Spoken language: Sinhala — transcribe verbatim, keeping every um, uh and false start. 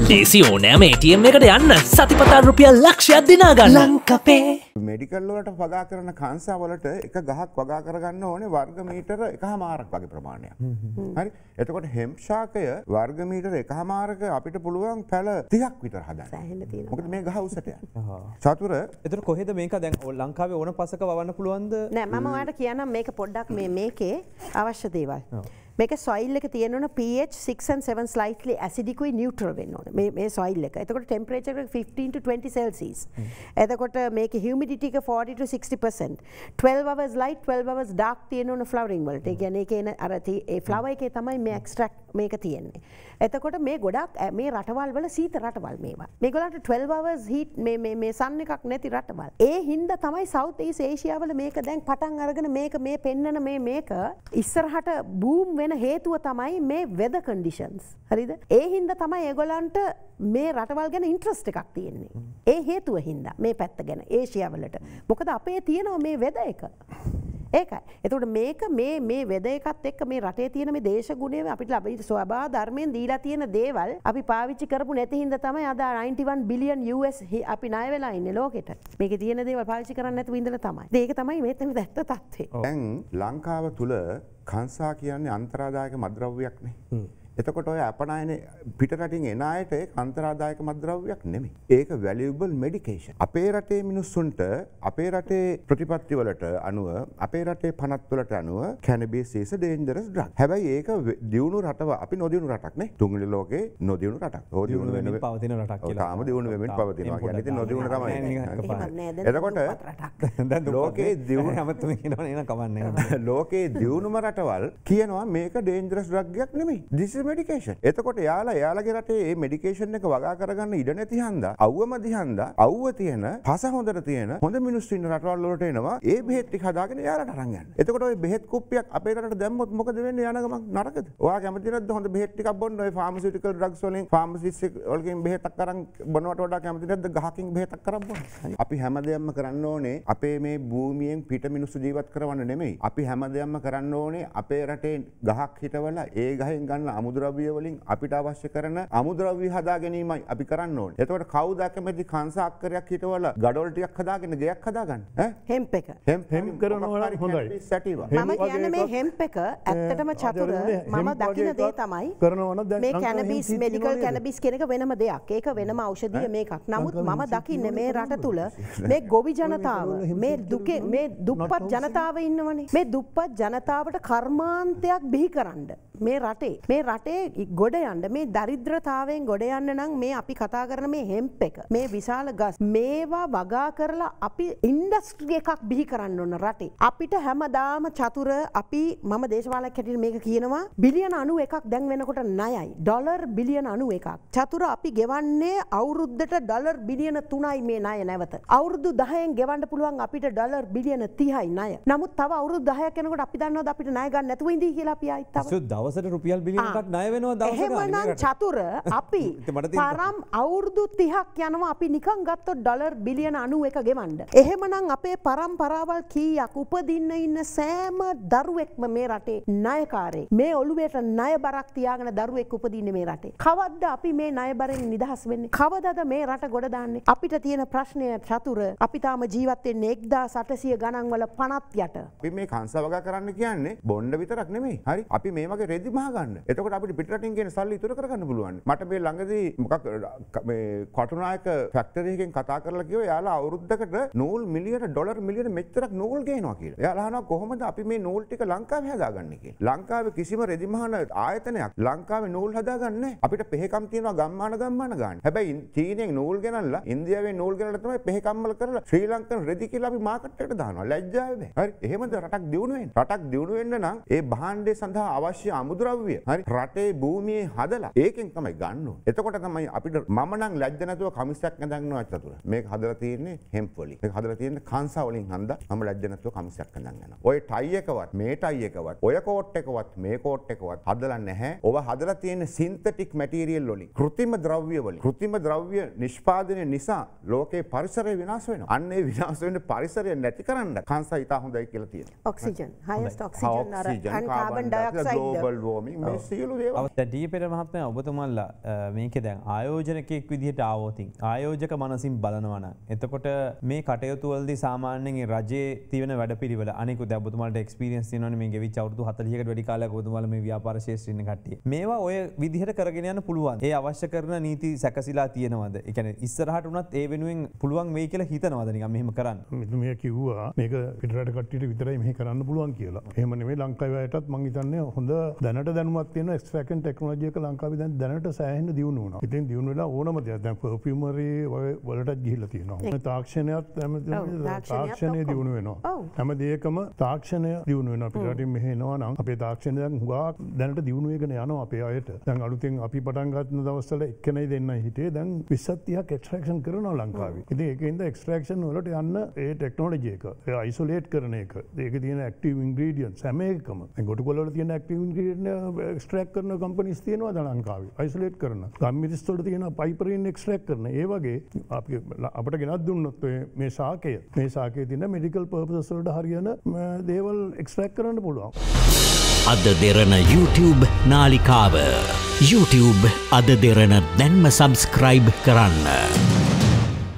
දේසි ඕනෑම A T M එකට යන්න සතිපතා රුපියල් ලක්ෂයක් දිනා ගන්න. ලංකපේ මෙඩිකල් වලට වගා කරන කාන්සා වලට එක ගහක් වගා කරගන්න ඕනේ වර්ග මීටර එකහමාරක් වගේ ප්‍රමාණයක්. හරි. එතකොට හෙම්ප් ශාකය වර්ග මීටර එකහමාරක අපිට පුළුවන් පැල තිහක් විතර හදන්න. මොකද මේ ගහ උසට යනවා. චතුර එතකොට කොහෙද මේක දැන් ලංකාවේ ඕන පසක වවන්න පුළුවන්ද? නෑ මම ඔයාලට කියන්නම් මේක පොඩ්ඩක් මේ මේකේ අවශ්‍ය දේවල්. මේක soil එක තියෙන ඕන pH six and seven slightly acidic කුයි neutral වෙන්න ඕන. මේ මේ soil එක. එතකොට temperature එක fifteen to twenty Celsius. එතකොට මේකේ humidity එක forty to sixty percent. twelve hours light twelve hours dark තියෙන ඕන flowering වලට. ඒ කියන්නේ ඒකේ අර ඒ flower එකේ තමයි මේ extract මේක තියෙන්නේ. එතකොට මේ ගොඩක් මේ රටවල් වල සීත රටවල් මේවා. මේගොල්ලන්ට twelve hours heat මේ මේ මේ sun එකක් නැති රටවල්. ඒ හින්දා තමයි South East Asia වල මේක දැන් පටන් අරගෙන මේක මේ පෙන්නන මේ මේක ඉස්සරහට boom වෙන හේතුව තමයි මේ weather conditions. හරිද? ඒ හින්දා තමයි ඒගොල්ලන්ට මේ රටවල් ගැන ඉන්ට්‍රස්ට් එකක් තියෙන්නේ. ඒ හේතුව හින්දා මේ පැත්ත ගැන ඒෂියා වලට. මොකද අපේ තියෙනවා මේ weather එක. ඒකයි. එතකොට මේක මේ මේ වෙද එකත් එක්ක මේ රටේ තියෙන මේ දේශගුණය අපිට ලැබෙන ස්වභාව ධර්මයෙන් දීලා තියෙන දේවල් අපි පාවිච්චි කරපු නැති හින්දා තමයි අද ninety-one billion U S අපි ණය වෙලා ඉන්නේ ලෝකෙට. මේකේ තියෙන දේවල් පාවිච්චි කරන්නේ නැතුව ඉඳලා තමයි. ඒක තමයි මෙතන දැක්ක තත්ත්වය. දැන් ලංකාව තුල කංසා කියන්නේ අන්තරාදායක මත්ද්‍රව්‍යයක් නේ. එතකොට ඔය අපනයන පිට රටින් එන අයට ඒක අන්තරාදායක මත්ද්‍රව්‍යයක් නෙමෙයි. ඒක valuable medication. අපේ රටේ මිනිස්සුන්ට අපේ රටේ ප්‍රතිපත්ති වලට අනුව අපේ රටේ පනත් වලට අනුව cannabis is a dangerous drug. හැබැයි ඒක දියුණු රටව අපි නොදියුණු රටක් නේ. තුන්වෙනි ලෝකේ නොදියුණු රටක්. ඕ දියුණු වෙන පවතින රටක් කියලා. තාම දියුණු වෙමින් පවතිනවා කියන්නේ ඉතින් නොදියුණු තමයි. එතකොට ලෝකේ දියුණු හැමතුම කියනවා නේද කවන්නේ. ලෝකේ දියුණුම රටවල් කියනවා මේක dangerous drug එකක් නෙමෙයි. This medication. එතකොට යාලා යාලගේ රටේ මේ මෙඩිකේෂන් එක වගා කරගන්න ඉඩ නැති හන්දා අවුවම දිහන්දා අවුව තියෙන පස හොඳට තියෙන හොඳ මිනිස්සු ඉන්න රටවල් වලට එනවා ඒ බෙහෙත් ටික හදාගෙන යාලට අරන් යන්න. එතකොට ওই බෙහෙත් කුප්පියක් අපේ රටට දැම්මොත් මොකද වෙන්නේ යන ගමන් නරකද? ඔයා කැමති නැද්ද හොඳ බෙහෙත් ටිකක් බොන්න ඔය ෆාමසිටිකල් ඩ්‍රග්ස් වලින් ෆාමසිස්ට් වලින් බෙහෙතක් අරන් බොනවට වඩා කැමති නැද්ද ගහකින් බෙහෙතක් අරන් බොන්න? අපි හැමදේම කරන්න ඕනේ අපේ මේ භූමියෙන් පිට මිනිස්සු ජීවත් කරවන්න නෙමෙයි. අපි හැමදේම කරන්න ඕනේ අපේ රටේ ගහක් හිටවලා ඒ ගහෙන් ගන්න අමුද්‍රව්‍ය වලින් අපිට අවශ්‍ය කරන අමුද්‍රව්‍ය හදා ගැනීමයි අපි කරන්න ඕනේ. එතකොට කවුද කැමති කංශ අක්කරයක් හිටවලා ගඩොල් ටිකක් හදාගෙන ගෙයක් හදාගන්න? ඈ හෙම්ප් එක. හෙම්ප් හෙම්ප් කරනවා හොඳයි. මම කියන්නේ මේ හෙම්ප් එක ඇත්තටම චතුර මම දකින දේ තමයි කරනවා දැන් මේ කැනබිස් මෙඩිකල් කැනබිස් කියන එක වෙනම දෙයක්. ඒක වෙනම ඖෂධීය මේකක්. නමුත් මම දකින්නේ මේ රට තුල මේ ගොවි ජනතාව මේ දුකේ මේ දුප්පත් ජනතාව ඉන්නවනේ. මේ දුප්පත් ජනතාවට කර්මාන්තයක් බිහි කරන්න මේ රටේ මේ රටේ ගොඩ යන්න මේ දරිද්‍රතාවයෙන් ගොඩ යන්න නම් මේ අපි කතා කරන මේ හෙම්ප් එක මේ විශාල ගස් මේවා වගා කරලා අපි ඉන්ඩස්ට්‍රි එකක් බිහි කරන්න ඕන රටේ අපිට හැමදාම චතුර අපි මම දේශපාලකයෙක් හැටියට මේක කියනවා බිලියන ninety-එකක් දැන් වෙනකොට ණයයි ඩොලර් බිලියන ninety-එකක් චතුර අපි ගෙවන්නේ අවුරුද්දට ඩොලර් බිලියන three මේ ණය නැවත අවුරුදු දහයෙන් ගෙවන්න පුළුවන් අපිට ඩොලර් බිලියන thirty ණය නමුත් තව අවුරුදු දහයක් යනකොට අපි දන්නවද අපිට ණය ගන්න නැතුව ඉඳී කියලා අපි ආයිත් තව දවසට රුපියල් බිලියන එකක් ණය වෙනවා දවසට එහෙමනම් චතුර අපි පරම් අවුරුදු තිහක් යනවා අපි නිකන් ගත්තොත් ඩොලර් බිලියන ninety-එක ගෙවන්න. එහෙමනම් අපේ පරම්පරාවල් කීයක් උපදින්න ඉන්න සෑම දරුවෙක්ම මේ රටේ ණයකාරයෙක්. මේ ඔළුවේට ණය බරක් තියාගෙන දරුවෙක් උපදින්නේ මේ රටේ. කවද්ද අපි මේ ණය බරෙන් නිදහස් වෙන්නේ? කවදද මේ රට ගොඩ දාන්නේ? අපිට තියෙන ප්‍රශ්නය චතුර අපි තාම ජීවත් වෙන්නේ eighteen hundred ගණන් වල පනත් යට. අපි මේ කංශ වගා කරන්න කියන්නේ බොණ්ඩ විතරක් නෙමෙයි. හරි. අපි මේ වගේ රෙදි මහ ගන්න. එතකොට අපිට පිටරටින් කියන සල්ලි ඉතුරු කරගන්න පුළුවන්. මට මේ ළඟදී මොකක් මේ කටුනායක ෆැක්ටරි එකෙන් කතා කරලා කිව්වා යාලා අවුරුද්දකට නූල් මිලියන ඩොලර් මිලියන මෙච්චරක් නූල් ගේනවා කියලා. එයාලා අහනවා කොහොමද අපි මේ නූල් ටික ලංකාවේ හදාගන්නේ කියලා. ලංකාවේ කිසිම රෙදි මහන ආයතනයක් ලංකාවේ නූල් හදාගන්නේ නැහැ. අපිට පෙහෙකම් තියෙනවා ගම්මාන ගම්මාන ගන්න. හැබැයි චීනෙන් නූල් ගෙනල්ලා ඉන්දියාවෙන් නූල් ගෙනල්ලා තමයි පෙහෙකම්වල කරලා ශ්‍රී ලංකන් රෙදි කියලා අපි මාකට් එකට දානවා. ලැජ්ජාවේ බෑ. හරි. එහෙමද රටක් දියුණු වෙන්නේ? රටක් දියුණු වෙන්න නම් ඒ භාණ්ඩය සඳහා අවශ්‍ය අමුද්‍රව්‍ය හරි රටේ භූමියේ හදලා ඒකෙන් තමයි ගන්න ඕනේ. එතකොට තමයි අපිට මම නම් ලැජ්ජ නැතුව කමිසයක් නැදන්නවා චතුර. මේක හදලා තියෙන්නේ හෙම්ප් වලින්. මේක හදලා තියෙන්නේ කංසා වලින් හන්දා මම ලැජ්ජ නැතුව කමිසයක් නැදන් යනවා. ඔය ටයි එකවත් මේ ටයි එකවත් ඔය කෝට් එකවත් මේ කෝට් එකවත් හදලා නැහැ. ඔව හදලා තියෙන්නේ සින්තටික් මැටීරියල් වලින්. කෘත්‍රිම ද්‍රව්‍ය වලින්. කෘත්‍රිම ද්‍රව්‍ය නිෂ්පාදනය නිසා ලෝකේ පරිසරය විනාශ වෙනවා. අන්න ඒ විනාශ වෙන පරිසරය නැති කරන්න කංසා ඉතා හොඳයි කියලා තියෙනවා. ඔක්සිජන් highest oxygen අර and carbon dioxide ග්ලෝබල් වෝමින් මේ සියලු දේවල්. ඩීපෙට මහත්මයා ඔබතුමාලා මේකේ දැන් ආයෝජනකෙක් විදිහට ආවොතින් ආයෝජක මනසින් බලනවා නම් එතකොට මේ කටයුතු වලදී සාමාන්‍යයෙන් රජයේ තියෙන වැඩපිළිවෙල අනිකුත් දැන් ඔබතුමාලට එක්ස්පීරියන්ස් තියෙනවනේ මේ ගෙවිච්ච අවුරුදු හතළිහකට වැඩි කාලයක් ඔබතුමාලා මේ ව්‍යාපාර ශාස්ත්‍රයේ ඉන්න කට්ටිය. මේවා ඔය විදිහට කරගෙන යන්න පුළුවන්. ඒ අවශ්‍ය කරන නීති සැකසීලා තියෙනවද? ඒ කියන්නේ ඉස්සරහට උනත් ඒ වෙනුවෙන් පුළුවන් වෙයි කියලා හිතනවද නිකන් මෙහෙම කරන්න? මෙතුමිය කිව්වා මේක පිටරට කට්ටියට විතරයි මෙහෙ කරන්න පුළුවන් කියලා. එහෙම නෙමෙයි ලංකාවේ අයටත් මං හිතන්නේ හොඳ දැනට දැනුමක් තියෙන එක්ස්ට්‍රැක්ෂන් ටෙක්නොලොජි එක ලංකාවේ දැන් දැනට සෑහෙන දියුණු වුණා. ඉතින් දියුණු වෙලා ඕනම දෙයක් දැන් පර්ෆියුමරි වලටත් ගිහිල්ලා තියෙනවා. තාක්ෂණයත් තාක්ෂණය දියුණු වෙනවා. හැම දෙයකම තාක්ෂණය දියුණු වෙනවා. පිටරටින් මෙහෙ එනවා නම් අපේ තාක්ෂණය දැන් හුඟක් දැනට දියුණු වෙගෙන යනවා අපේ අයට. දැන් අලුතෙන් අපි පටන් ගන්න දවස්වල එක්කෙනයි දෙන්නයි හිටියේ. දැන් විස්සක් තිහක් එක්ස්ට්‍රැක්ෂන් කරනවා ලංකාවේ. ඉතින් ඒකෙන්ද එක්ස්ට්‍රැක්ෂන් වලට යන්න ඒ ටෙක්නොලොජි එක, ඒ අයිසොලේට් කරන එක, ඒකේ තියෙන ඇක්ටිව් ඉන්ග්‍රීඩියන්ට්ස් හැම එකම. දැන් ගොටුකොළ වල තියෙන ඇක්ටිව් ඉන්ග්‍රීඩියන්ට් එක්ස්ට්‍රැක්ට් කරන කම්පනීස් තියෙනවා දැන් ලංකාවේ. අයිසොලේට් කරන. ගම්මිරිස් වල තියෙන පයිපරින් එක්ස්ට්‍රැක්ට් කරන. ඒ වගේ අපි අපිට ගෙනත් දුන්නොත් මේ ශාකය, මේ ශාකයේ තියෙන මෙඩිකල් පර්පසස් වලට හරියන දේවල් එක්ස්ට්‍රැක්ට් කරන්න පුළුවන්. අද දෙරන YouTube නාලිකාව YouTube අද දෙරන දැන්ම සබස්ක්‍රයිබ් කරන්න.